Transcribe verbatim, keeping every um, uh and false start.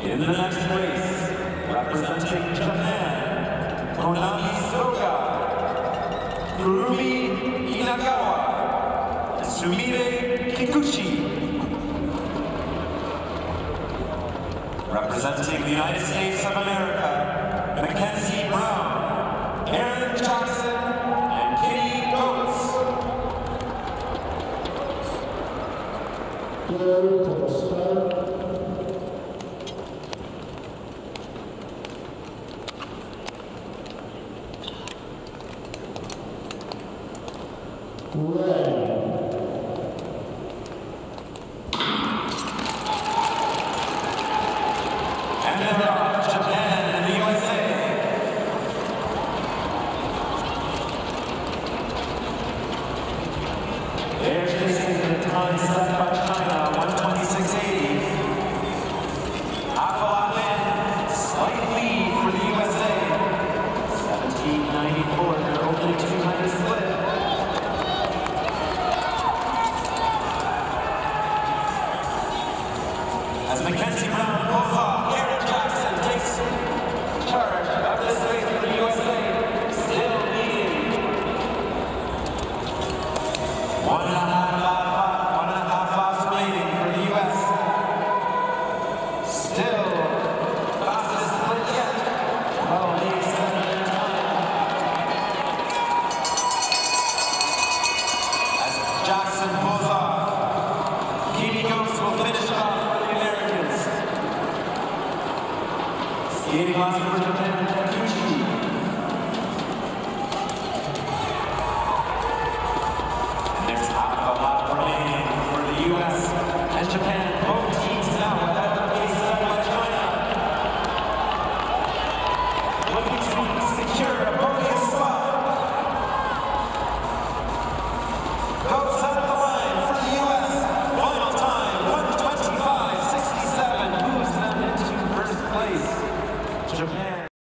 In the next race, representing Japan, Konami Soga, Kurumi Inagawa, and Sumire Kikuchi. Representing the United States of America, Mackenzie Brown, Aaron Jackson, and Kitty Goetz. Red. And then off Japan and the U S A. They're chasing the time set by China, one twenty-six eighty. Half a lap in, slight lead for the U S A. seventeen ninety-four, their opening two hundred split. As Mackenzie Brown pulls off, Aaron Jackson takes charge of this race for the U S A, still leading. One and a half lap, one and a half laps remaining for the U S. Still fastest split yet. twelve eighty-seven their time. As Jackson pulls off, Kitty Goetz will finish off. Skating last for Japan, Kikuchi. And there's half a lap remaining for the U S and Japan. Both teams now ahead of the pace set by China. Looking to secure a podium spot. Goetz at the line for the U S. Final time, one twenty-five sixty-seven, moves them into first place. Japan.